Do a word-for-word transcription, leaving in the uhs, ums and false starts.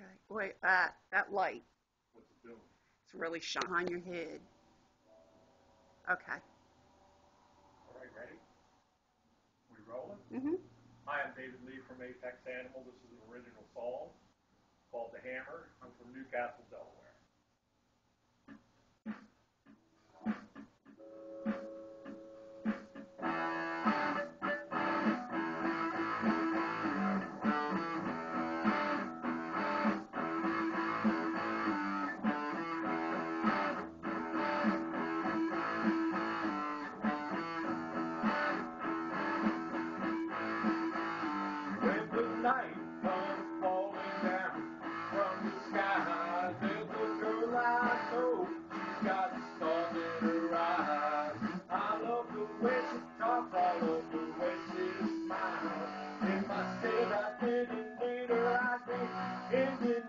Okay. Wait, that that light. What's it doing? It's really shine your head. Okay. All right, ready? We rolling? Mhm. Hi, I'm David Lee from Apex Animal. This is an original song called The Hammer. I'm from Newcastle, Delaware. When the night comes falling down from the sky, there's a girl I know, she's got the stars in her eyes. I love the way she talks, I love the way she smiles. If I said I didn't need her, I'd be ending